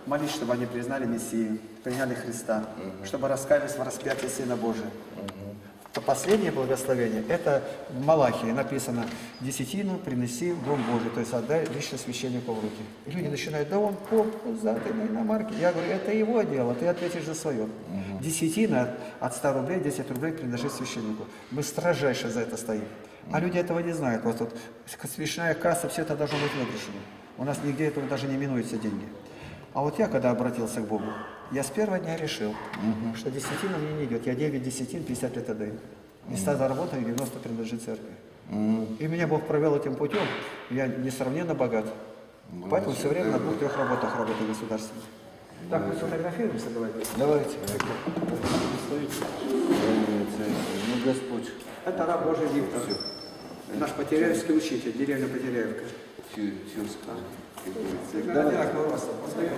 молись, чтобы они признали Мессию, приняли Христа, чтобы раскаялись в распятии Сына Божия. То последнее благословение, это в Малахии написано: десятину принеси в Дом Божий, то есть отдай лично священнику в руки. И люди начинают: да он поп, пузатый, на иномарке. Я говорю: это его дело, ты ответишь за свое. Десятина от 100 рублей, 10 рублей принадлежит священнику. Мы строжайше за это стоим. А люди этого не знают. Вот тут свечная касса, все это должно быть выигрышено. У нас нигде этого даже не минуются деньги. А вот я, когда обратился к Богу, я с первого дня решил, что десятина мне не идет. Я 9 десятин, 50 лет отдаю. И 100 заработаю, 90 принадлежит церкви. И меня Бог провел этим путем. Я несравненно богат. Поэтому все время на 2-3 работах работаю государственных. Так, мы сфотографируемся, давайте. Давайте. Ну, Господь. Это раб Божий Виктор. Наш Потеряевский учитель, деревня Потеряевка. Тюркская. Одинакового роста.